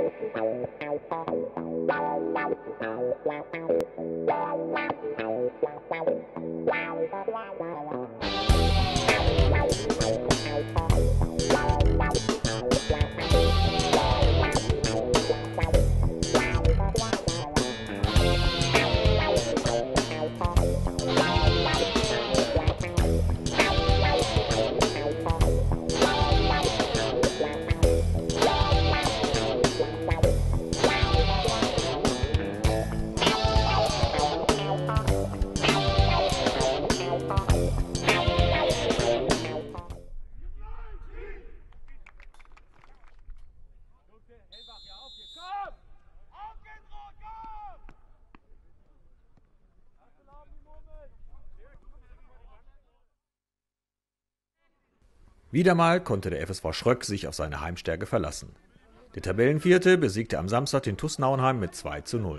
Wieder mal konnte der FSV Schröck sich auf seine Heimstärke verlassen. Der Tabellenvierte besiegte am Samstag den TuS Nauenheim mit 2:0.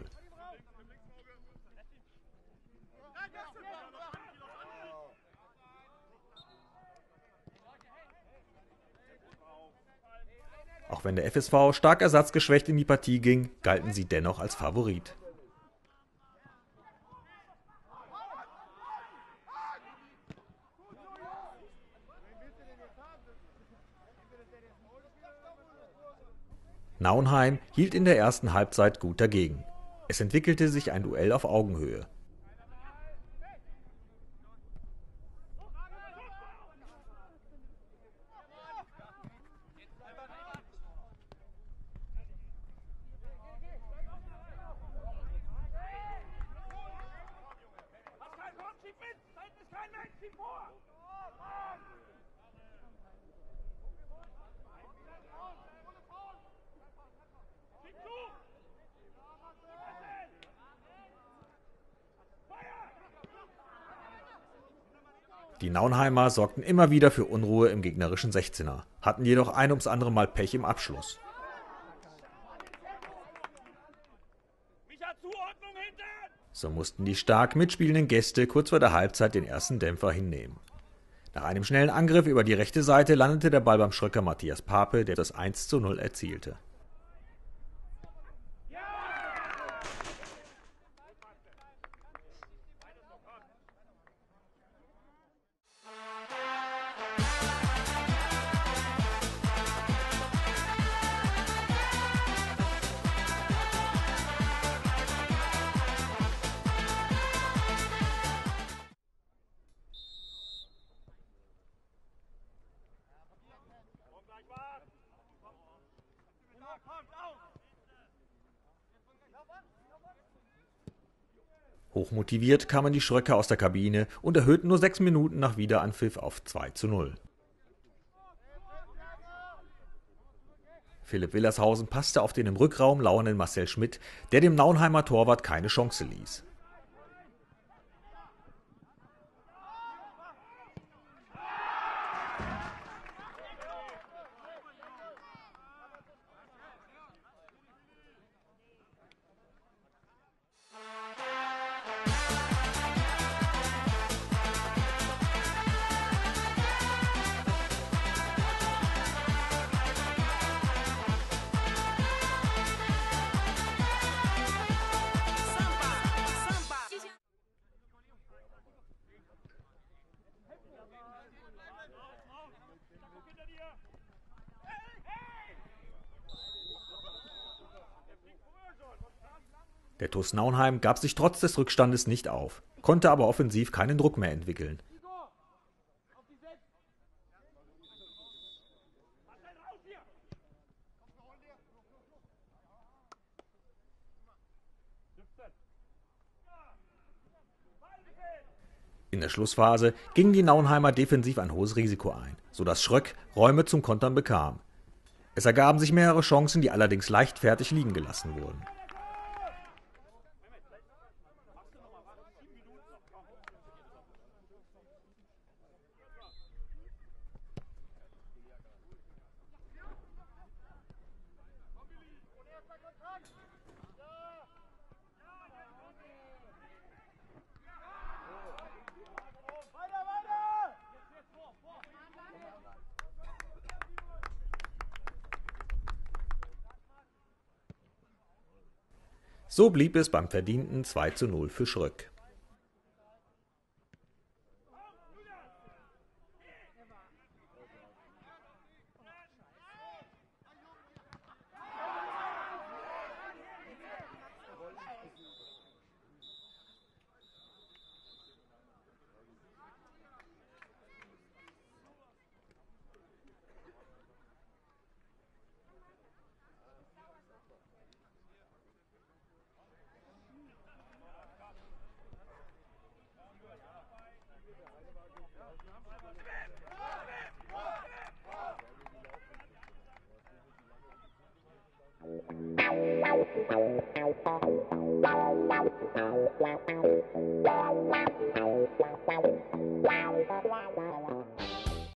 Auch wenn der FSV stark ersatzgeschwächt in die Partie ging, galten sie dennoch als Favorit. Nauenheim hielt in der ersten Halbzeit gut dagegen. Es entwickelte sich ein Duell auf Augenhöhe. Die Nauenheimer sorgten immer wieder für Unruhe im gegnerischen 16er, hatten jedoch ein ums andere Mal Pech im Abschluss. So mussten die stark mitspielenden Gäste kurz vor der Halbzeit den ersten Dämpfer hinnehmen. Nach einem schnellen Angriff über die rechte Seite landete der Ball beim Schröcker Matthias Pape, der das 1:0 erzielte. Hochmotiviert kamen die Schröcker aus der Kabine und erhöhten nur 6 Minuten nach Wiederanpfiff auf 2:0. Philipp Willershausen passte auf den im Rückraum lauernden Marcel Schmidt, der dem Nauenheimer Torwart keine Chance ließ. Der TuS Nauenheim gab sich trotz des Rückstandes nicht auf, konnte aber offensiv keinen Druck mehr entwickeln. In der Schlussphase gingen die Nauenheimer defensiv ein hohes Risiko ein, sodass Schröck Räume zum Kontern bekam. Es ergaben sich mehrere Chancen, die allerdings leichtfertig liegen gelassen wurden. So blieb es beim verdienten 2:0 für Schröck.